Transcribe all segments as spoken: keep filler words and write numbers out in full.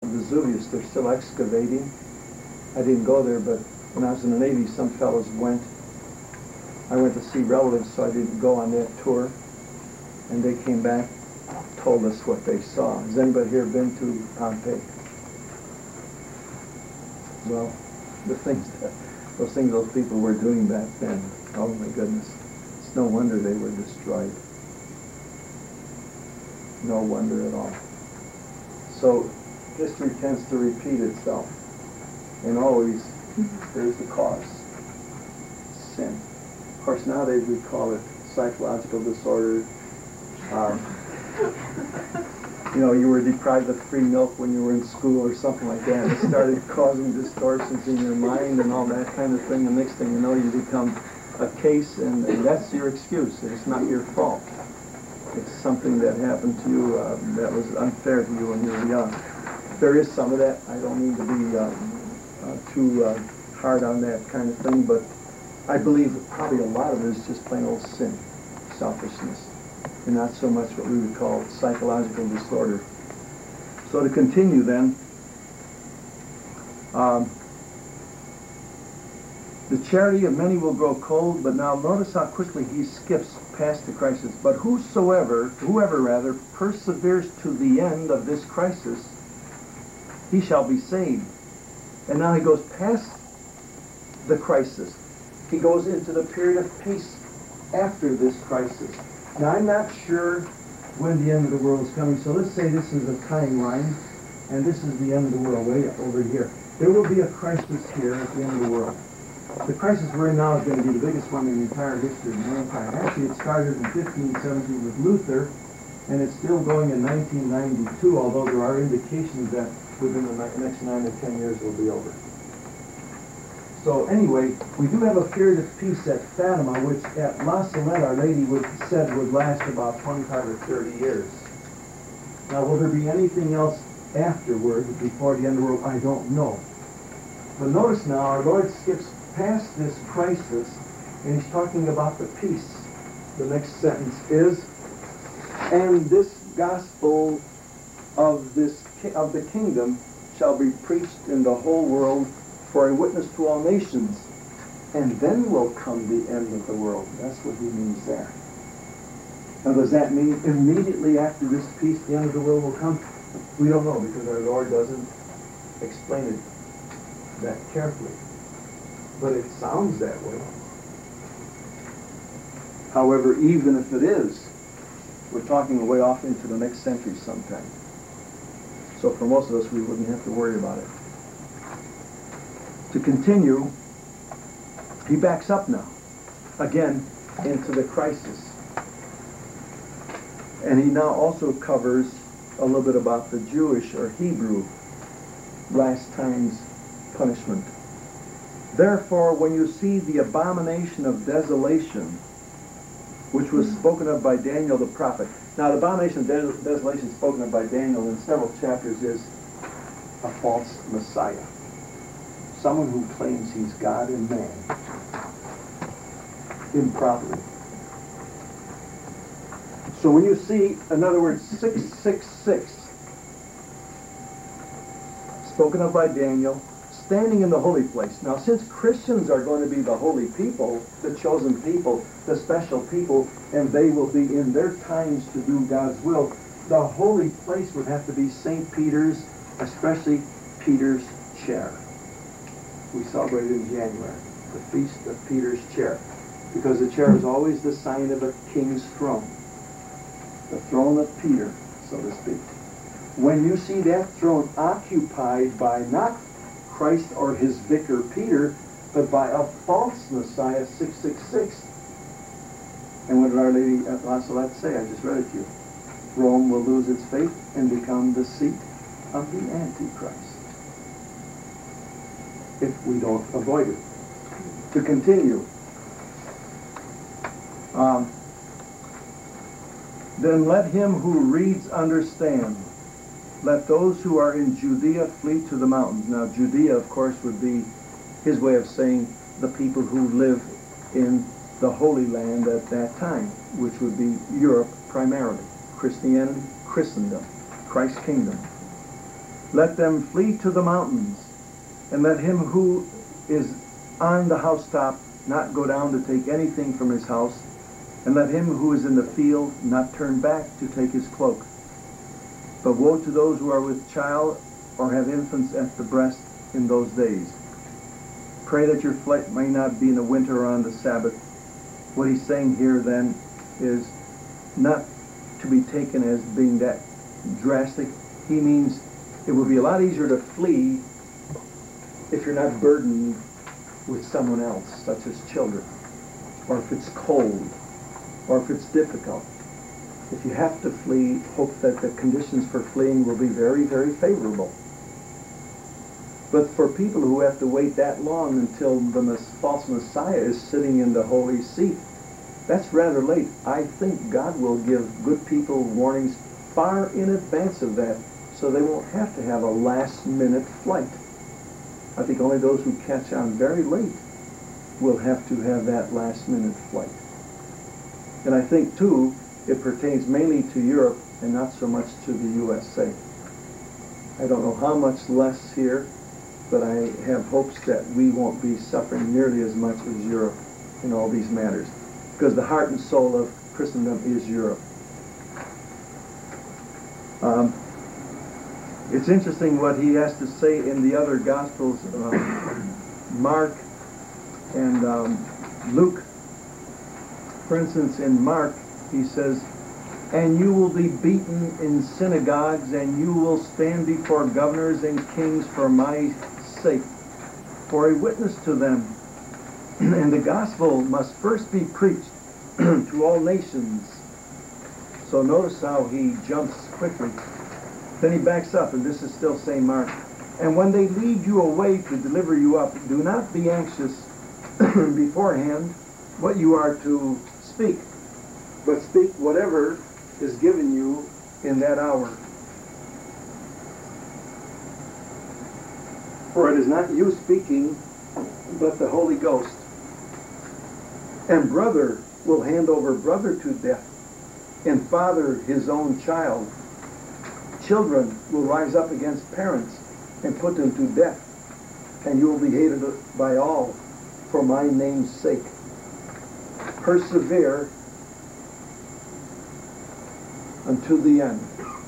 Vesuvius, they're still excavating. I didn't go there, but when I was in the Navy, some fellows went. I went to see relatives, so I didn't go on that tour. And they came back, told us what they saw. Has anybody here been to Pompeii? Well, the things that, those things those people were doing back then, oh my goodness. It's no wonder they were destroyed. No wonder at all. So history tends to repeat itself. And always there's the cause. Sin. Of course, nowadays we call it psychological disorder. Um, you know, you were deprived of free milk when you were in school or something like that. It started causing distortions in your mind and all that kind of thing. And next thing you know, you become a case, and, and that's your excuse. It's not your fault. It's something that happened to you uh, that was unfair to you when you were young. There is some of that. I don't mean to be uh, uh, too uh, hard on that kind of thing, but I believe that probably a lot of it is just plain old sin, selfishness, and not so much what we would call psychological disorder. So to continue then, um, the charity of many will grow cold, but now notice how quickly he skips past the crisis. But whosoever, whoever rather, perseveres to the end of this crisis, he shall be saved. And now he goes past the crisis. He goes into the period of peace after this crisis. Now I'm not sure when the end of the world is coming, so let's say this is a timeline, and this is the end of the world way over here. There will be a crisis here at the end of the world. The crisis we're in now is going to be the biggest one in the entire history of mankind. Actually, it started in fifteen seventeen with Luther, and it's still going in nineteen ninety-two, although there are indications that within the next nine to ten years it will be over. So anyway, we do have a period of peace at Fatima, which at La Salette, Our Lady would, said would last about twenty-five or thirty years. Now, will there be anything else afterward, before the end of the world? I don't know. But notice now, our Lord skips past this crisis, and he's talking about the peace. The next sentence is, and this gospel of this of the kingdom shall be preached in the whole world for a witness to all nations, and then will come the end of the world. That's what he means there. Now, does that mean immediately after this peace the end of the world will come? We don't know, because our Lord doesn't explain it that carefully. But it sounds that way. However, even if it is, we're talking way off into the next century sometime. So for most of us, we wouldn't have to worry about it. To continue, he backs up now, again, into the crisis. And he now also covers a little bit about the Jewish or Hebrew last times punishment. Therefore, when you see the abomination of desolation, which was spoken of by Daniel the prophet. Now, the abomination of des desolation spoken of by Daniel in several chapters is a false Messiah. Someone who claims he's God and man improperly. So when you see, in other words, six six six, spoken of by Daniel, standing in the holy place. Now, since Christians are going to be the holy people, the chosen people, the special people, and they will be in their times to do God's will, the holy place would have to be Saint Peter's, especially Peter's chair. We celebrate in January, the Feast of Peter's chair, because the chair is always the sign of a king's throne, the throne of Peter, so to speak. When you see that throne occupied by not Christ or his vicar Peter, but by a false Messiah, six six six. And what did Our Lady at La Salette say? I just read it to you. Rome will lose its faith and become the seat of the Antichrist, if we don't avoid it. To continue, um, then let him who reads understand. Let those who are in Judea flee to the mountains. Now, Judea, of course, would be his way of saying the people who live in the Holy Land at that time, which would be Europe primarily. Christianity, Christendom, Christ's kingdom. Let them flee to the mountains, and let him who is on the housetop not go down to take anything from his house, and let him who is in the field not turn back to take his cloak. But woe to those who are with child or have infants at the breast in those days. Pray that your flight may not be in the winter or on the Sabbath. What he's saying here then is not to be taken as being that drastic. He means it would be a lot easier to flee if you're not burdened with someone else, such as children, or if it's cold, or if it's difficult. If you have to flee, hope that the conditions for fleeing will be very, very favorable. But for people who have to wait that long until the false Messiah is sitting in the holy seat, that's rather late. I think God will give good people warnings far in advance of that, so they won't have to have a last-minute flight. I think only those who catch on very late will have to have that last-minute flight. And I think, too, it pertains mainly to Europe and not so much to the U S A. I don't know how much less here, but I have hopes that we won't be suffering nearly as much as Europe in all these matters, because the heart and soul of Christendom is Europe. Um, it's interesting what he has to say in the other Gospels, um, Mark and um, Luke. For instance, in Mark, he says, "And you will be beaten in synagogues, and you will stand before governors and kings for my sake, for a witness to them. And the gospel must first be preached to all nations." So notice how he jumps quickly. Then he backs up, and this is still Saint Mark. "And when they lead you away to deliver you up, do not be anxious beforehand what you are to speak, but speak whatever is given you in that hour. For it is not you speaking, but the Holy Ghost. And brother will hand over brother to death, and father his own child. Children will rise up against parents and put them to death, and you will be hated by all for my name's sake. Persevere unto the end."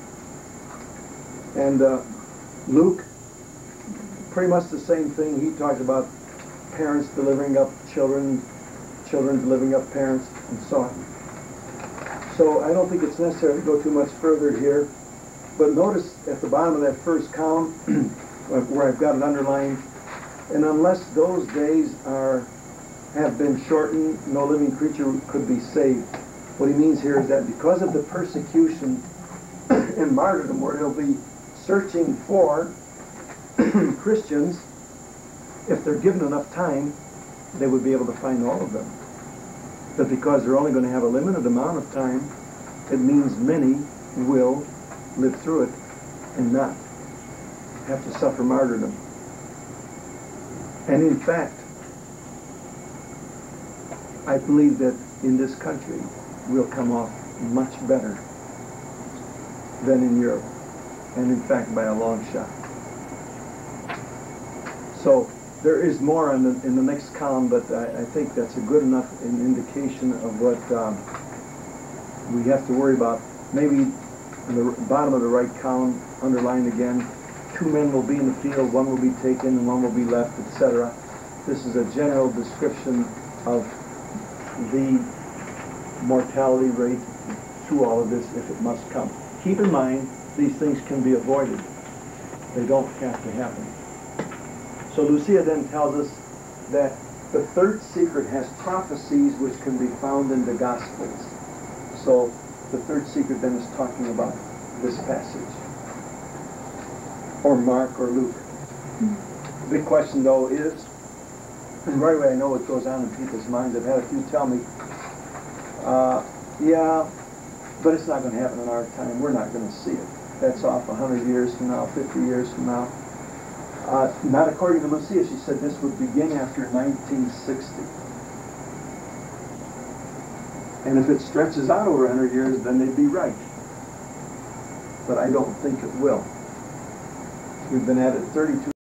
And uh, Luke, pretty much the same thing. He talks about parents delivering up children, children delivering up parents, and so on. So I don't think it's necessary to go too much further here. But notice at the bottom of that first column, where I've got it underlined, "And unless those days are have been shortened, no living creature could be saved." What he means here is that because of the persecution and martyrdom, where they'll be searching for Christians, if they're given enough time, they would be able to find all of them. But because they're only going to have a limited amount of time, it means many will live through it and not have to suffer martyrdom. And in fact, I believe that in this country we'll come off much better than in Europe, and in fact by a long shot. So there is more in the, in the next column, but I, I think that's a good enough an indication of what um, we have to worry about. Maybe in the bottom of the right column, underlined again, two men will be in the field, one will be taken and one will be left, et cetera. This is a general description of the mortality rate through all of this if it must come. Keep in mind, these things can be avoided. They don't have to happen. So Lucia then tells us that the third secret has prophecies which can be found in the Gospels. So the third secret then is talking about this passage, or Mark or Luke. The big question though is, and right away I know what goes on in people's minds. I've had a few tell me, uh, yeah, but it's not going to happen in our time. We're not going to see it. That's off one hundred years from now, fifty years from now. Uh, not according to Lucia. She said this would begin after nineteen sixty. And if it stretches out over one hundred years, then they'd be right. But I don't think it will. We've been at it thirty-two